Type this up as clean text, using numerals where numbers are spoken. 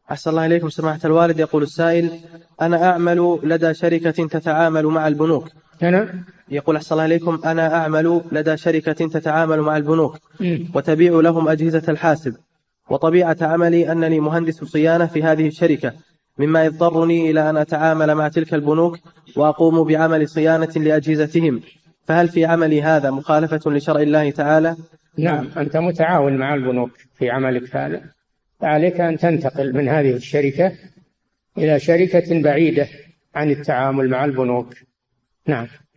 أحسن الله إليكم سماحة الوالد. يقول السائل: أنا أعمل لدى شركة تتعامل مع البنوك. يقول: أحسن الله إليكم، أنا أعمل لدى شركة تتعامل مع البنوك وتبيع لهم أجهزة الحاسب، وطبيعة عملي أنني مهندس صيانة في هذه الشركة، مما يضطرني إلى أن أتعامل مع تلك البنوك وأقوم بعمل صيانة لأجهزتهم، فهل في عملي هذا مخالفة لشرع الله تعالى؟ نعم، أنت متعاون مع البنوك في عملك هذا، فعليك أن تنتقل من هذه الشركة إلى شركة بعيدة عن التعامل مع البنوك. نعم.